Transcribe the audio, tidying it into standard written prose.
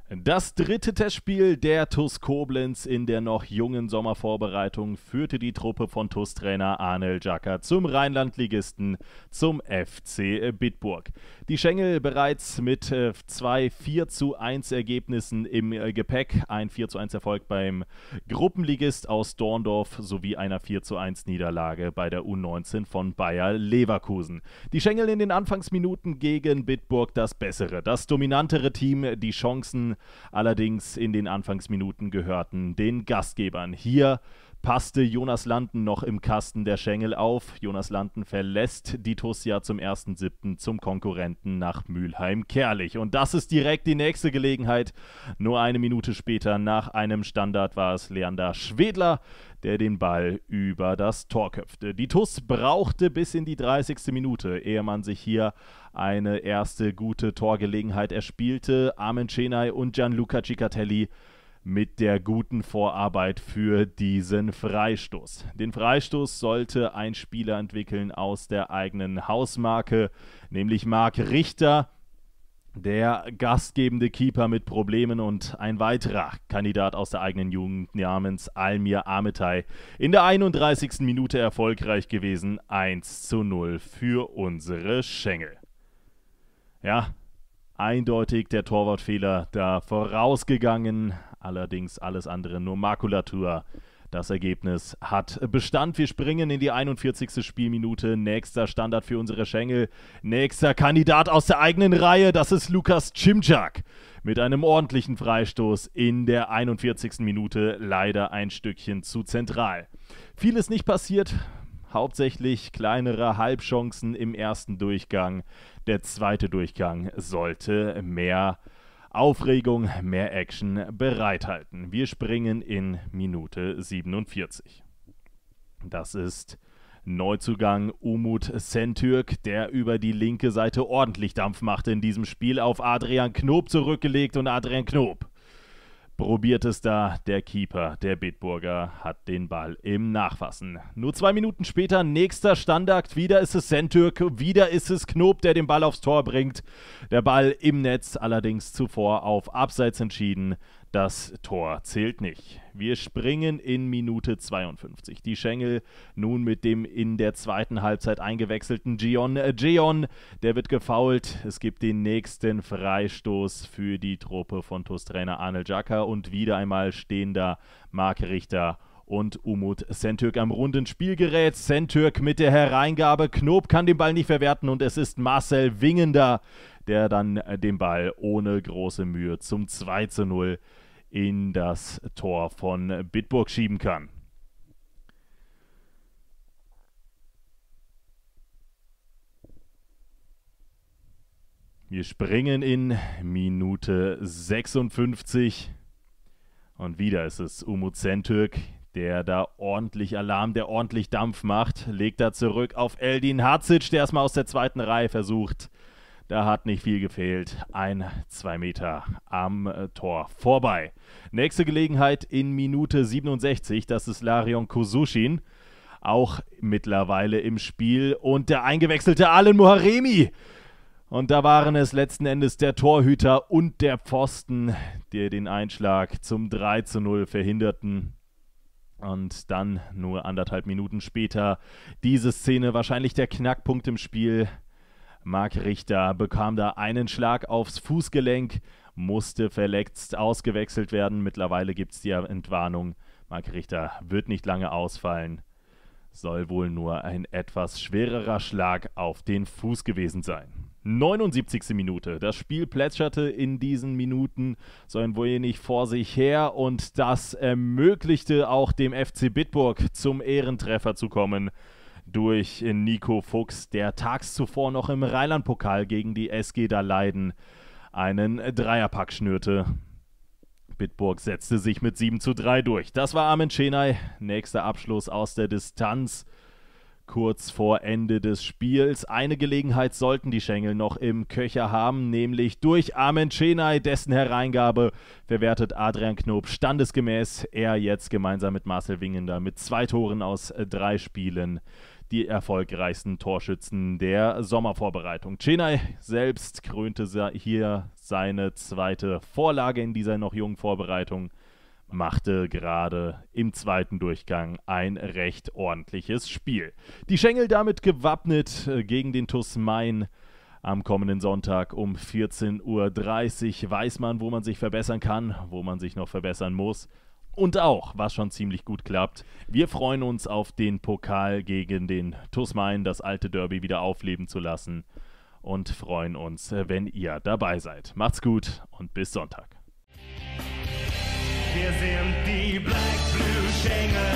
Das dritte Testspiel der TuS Koblenz in der noch jungen Sommervorbereitung führte die Truppe von TuS-Trainer Arnel Jacker zum Rheinland-Ligisten, zum FC Bitburg. Die Schengel bereits mit zwei 4:1 Ergebnissen im Gepäck, ein 4:1 Erfolg beim Gruppenligist aus Dorndorf sowie einer 4:1 Niederlage bei der U19 von Bayer Leverkusen. Die Schengel in den Anfangsminuten gegen Bitburg das bessere, das dominantere Team, die Chancen allerdings in den Anfangsminuten gehörten den Gastgebern. Hier passte Jonas Landen noch im Kasten der Schengel auf. Jonas Landen verlässt die TuS ja zum 1.7. zum Konkurrenten nach Mülheim-Kärlich. Und das ist direkt die nächste Gelegenheit. Nur eine Minute später nach einem Standard war es Leander Schwedler, der den Ball über das Tor köpfte. Die TuS brauchte bis in die 30. Minute, ehe man sich hier eine erste gute Torgelegenheit erspielte. Armen Cenay und Gianluca Cicatelli mit der guten Vorarbeit für diesen Freistoß. Den Freistoß sollte ein Spieler entwickeln aus der eigenen Hausmarke, nämlich Marc Richter, der gastgebende Keeper mit Problemen, und ein weiterer Kandidat aus der eigenen Jugend namens Almir Ametay. In der 31. Minute erfolgreich gewesen, 1:0 für unsere Schengel. Ja, eindeutig der Torwartfehler da vorausgegangen, allerdings alles andere nur Makulatur. Das Ergebnis hat Bestand. Wir springen in die 41. Spielminute. Nächster Standard für unsere Schengel. Nächster Kandidat aus der eigenen Reihe, das ist Lukas Cimczak. Mit einem ordentlichen Freistoß in der 41. Minute. Leider ein Stückchen zu zentral. Vieles nicht passiert. Hauptsächlich kleinere Halbchancen im ersten Durchgang. Der zweite Durchgang sollte mehr Aufregung, mehr Action bereithalten. Wir springen in Minute 47. Das ist Neuzugang Umut Şentürk, der über die linke Seite ordentlich Dampf machte in diesem Spiel, auf Adrian Knob zurückgelegt, und Adrian Knob probiert es da. Der Keeper der Bitburger hat den Ball im Nachfassen. Nur 2 Minuten später nächster Standard. Wieder ist es Şentürk, wieder ist es Knob, der den Ball aufs Tor bringt. Der Ball im Netz, allerdings zuvor auf Abseits entschieden. Das Tor zählt nicht. Wir springen in Minute 52. Die Schengel nun mit dem in der zweiten Halbzeit eingewechselten Gion. Der wird gefoult. Es gibt den nächsten Freistoß für die Truppe von TuS-Trainer Arnel Jacker, und wieder einmal stehen da Marc Richter und Umut Şentürk am runden Spielgerät. Şentürk mit der Hereingabe. Knob kann den Ball nicht verwerten, und es ist Marcel Wingender, der dann den Ball ohne große Mühe zum 2:0 in das Tor von Bitburg schieben kann. Wir springen in Minute 56 und wieder ist es Umut Şentürk, der da ordentlich Alarm, der ordentlich Dampf macht, legt da zurück auf Eldin Hadzic, der erstmal aus der zweiten Reihe versucht. Da hat nicht viel gefehlt. 2 Meter am Tor vorbei. Nächste Gelegenheit in Minute 67. Das ist Larion Kusushin. Auch mittlerweile im Spiel. Und der eingewechselte Alen Muharemi. Und da waren es letzten Endes der Torhüter und der Pfosten, die den Einschlag zum 3:0 verhinderten. Und dann nur 1,5 Minuten später diese Szene, wahrscheinlich der Knackpunkt im Spiel. Marc Richter bekam da einen Schlag aufs Fußgelenk, musste verletzt ausgewechselt werden. Mittlerweile gibt es die Entwarnung. Marc Richter wird nicht lange ausfallen. Soll wohl nur ein etwas schwererer Schlag auf den Fuß gewesen sein. 79. Minute. Das Spiel plätscherte in diesen Minuten so ein wenig vor sich her, und das ermöglichte auch dem FC Bitburg zum Ehrentreffer zu kommen durch Nico Fuchs, der tags zuvor noch im Rheinland-Pokal gegen die SG Daleiden einen Dreierpack schnürte. Bitburg setzte sich mit 7:3 durch. Das war Armen Cenay. Nächster Abschluss aus der Distanz. Kurz vor Ende des Spiels. Eine Gelegenheit sollten die Schengel noch im Köcher haben, nämlich durch Armen Cenay, dessen Hereingabe verwertet Adrian Knob standesgemäß. Er jetzt gemeinsam mit Marcel Wingender mit 2 Toren aus 3 Spielen die erfolgreichsten Torschützen der Sommervorbereitung. Chenay selbst krönte hier seine zweite Vorlage in dieser noch jungen Vorbereitung, machte gerade im zweiten Durchgang ein recht ordentliches Spiel. Die Schengel damit gewappnet gegen den TuS Main. Am kommenden Sonntag um 14:30 Uhr weiß man, wo man sich verbessern kann, wo man sich noch verbessern muss. Und auch, was schon ziemlich gut klappt, wir freuen uns auf den Pokal gegen den TuS Main, das alte Derby wieder aufleben zu lassen. Und freuen uns, wenn ihr dabei seid. Macht's gut und bis Sonntag. Wir sind die Black Blue Schengel.